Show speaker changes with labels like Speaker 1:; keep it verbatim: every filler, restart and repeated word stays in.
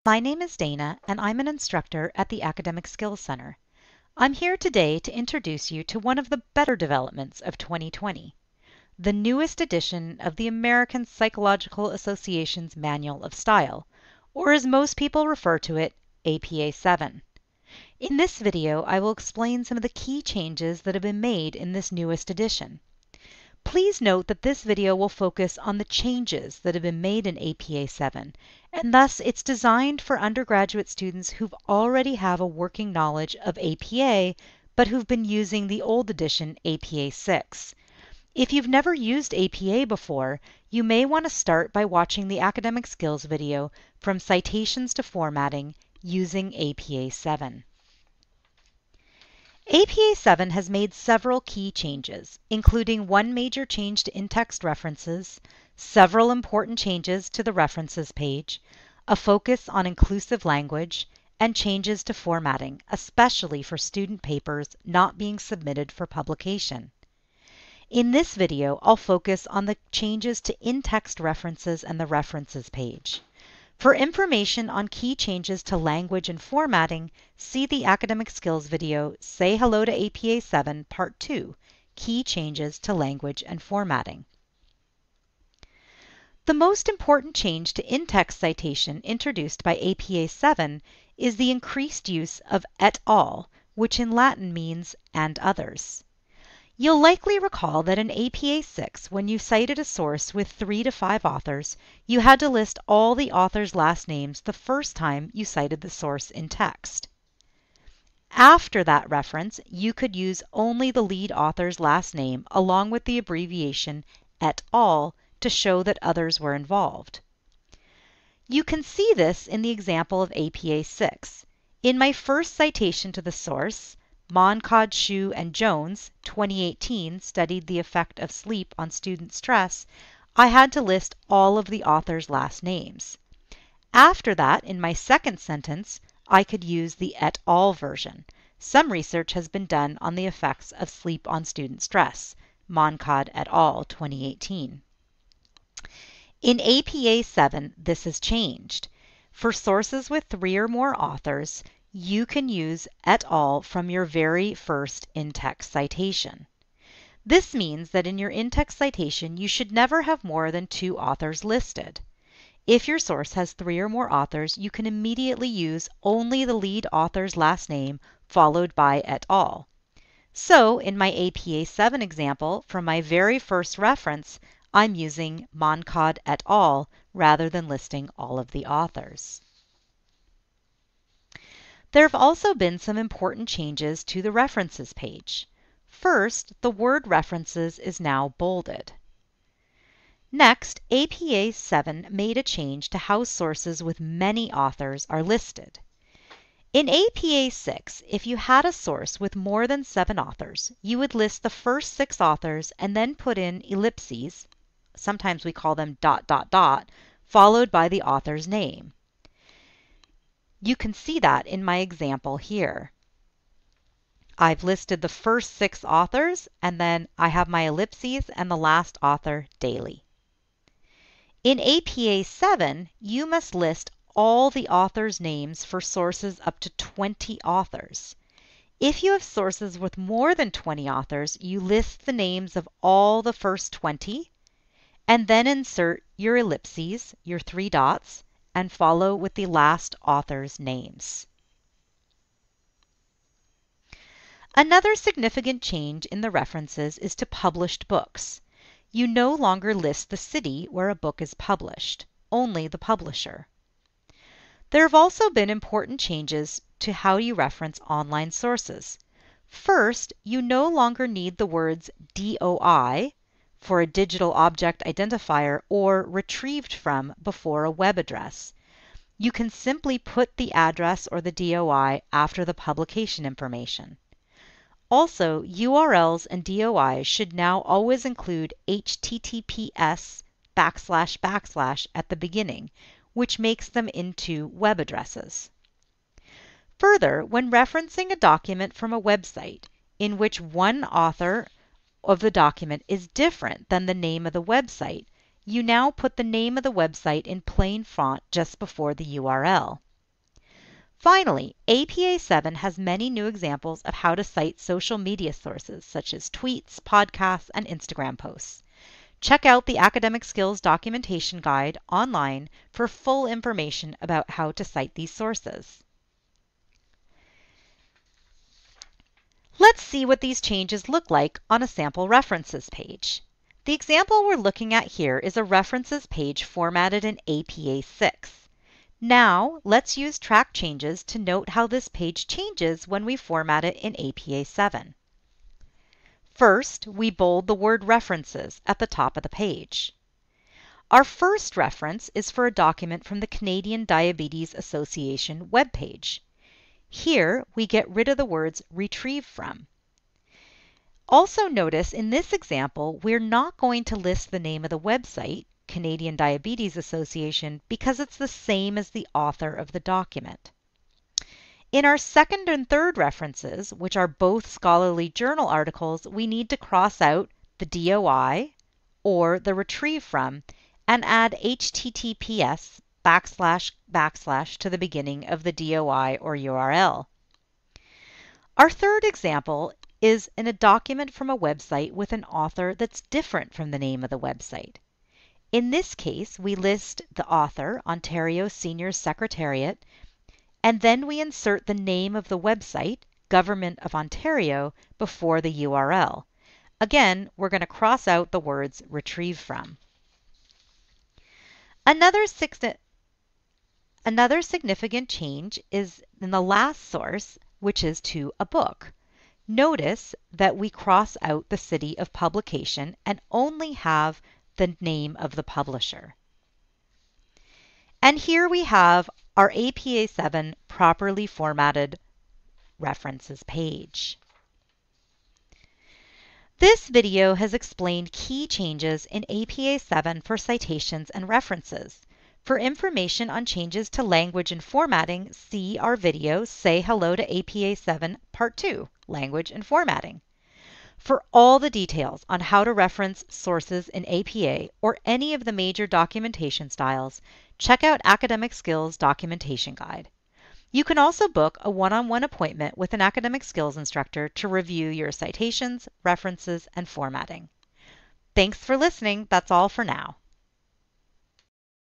Speaker 1: My name is Dana, and I'm an instructor at the Academic Skills Center. I'm here today to introduce you to one of the better developments of twenty twenty, the newest edition of the American Psychological Association's Manual of Style, or as most people refer to it, A P A seven. In this video, I will explain some of the key changes that have been made in this newest edition. Please note that this video will focus on the changes that have been made in A P A seven, and thus it's designed for undergraduate students who already have a working knowledge of A P A, but who've been using the old edition A P A six. If you've never used A P A before, you may want to start by watching the academic skills video from Citations to Formatting using A P A seven. A P A seven has made several key changes, including one major change to in-text references, several important changes to the references page, a focus on inclusive language, and changes to formatting, especially for student papers not being submitted for publication. In this video, I'll focus on the changes to in-text references and the references page. For information on key changes to language and formatting, see the Academic Skills video, Say Hello to A P A seven, Part two, Key Changes to Language and Formatting. The most important change to in-text citation introduced by A P A seven is the increased use of et al., which in Latin means and others. You'll likely recall that in A P A six, when you cited a source with three to five authors, you had to list all the authors' last names the first time you cited the source in text. After that reference, you could use only the lead author's last name along with the abbreviation et al. To show that others were involved. You can see this in the example of A P A six. In my first citation to the source, Moncod, Shu, and Jones, twenty eighteen, studied the effect of sleep on student stress, I had to list all of the authors' last names. After that, in my second sentence, I could use the et al. Version. Some research has been done on the effects of sleep on student stress, Moncod et al., twenty eighteen. In A P A seven, this has changed. For sources with three or more authors, you can use et al. From your very first in-text citation. This means that in your in-text citation, you should never have more than two authors listed. If your source has three or more authors, you can immediately use only the lead author's last name followed by et al. So in my A P A seven example, from my very first reference, I'm using Moncod et al. Rather than listing all of the authors. There have also been some important changes to the references page. First, the word references is now bolded. Next, A P A seven made a change to how sources with many authors are listed. In A P A six, if you had a source with more than seven authors, you would list the first six authors and then put in ellipses, sometimes we call them dot dot dot, followed by the author's name. You can see that in my example here. I've listed the first six authors, and then I have my ellipses and the last author daily. In A P A seven, you must list all the authors' names for sources up to twenty authors. If you have sources with more than twenty authors, you list the names of all the first twenty, and then insert your ellipses, your three dots, and follow with the last author's names. Another significant change in the references is to published books. You no longer list the city where a book is published, only the publisher. There have also been important changes to how you reference online sources. First, you no longer need the words D O I for a digital object identifier or retrieved from before a web address. You can simply put the address or the D O I after the publication information. Also, U R Ls and D O Is should now always include H T T P S backslash backslash at the beginning, which makes them into web addresses. Further, when referencing a document from a website in which one author of the document is different than the name of the website, you now put the name of the website in plain font just before the U R L. Finally, A P A seven has many new examples of how to cite social media sources such as tweets, podcasts, and Instagram posts. Check out the Academic Skills Documentation Guide online for full information about how to cite these sources. Let's see what these changes look like on a sample references page. The example we're looking at here is a references page formatted in A P A six. Now, let's use track changes to note how this page changes when we format it in A P A seven. First, we bold the word references at the top of the page. Our first reference is for a document from the Canadian Diabetes Association webpage. Here, we get rid of the words retrieve from. Also notice in this example, we're not going to list the name of the website, Canadian Diabetes Association, because it's the same as the author of the document. In our second and third references, which are both scholarly journal articles, we need to cross out the D O I or the retrieve from and add H T T P S backslash backslash to the beginning of the D O I or U R L. Our third example is in a document from a website with an author that's different from the name of the website. In this case, we list the author, Ontario Seniors Secretariat, and then we insert the name of the website, Government of Ontario, before the U R L. Again, we're going to cross out the words retrieve from. Another, another significant change is in the last source, which is to a book. Notice that we cross out the city of publication and only have the name of the publisher. And here we have our A P A seven properly formatted references page. This video has explained key changes in A P A seven for citations and references. For information on changes to language and formatting, see our video, Say Hello to A P A seven Part two, Language and Formatting. For all the details on how to reference sources in A P A or any of the major documentation styles, check out Academic Skills Documentation Guide. You can also book a one-on-one appointment with an academic skills instructor to review your citations, references, and formatting. Thanks for listening. That's all for now.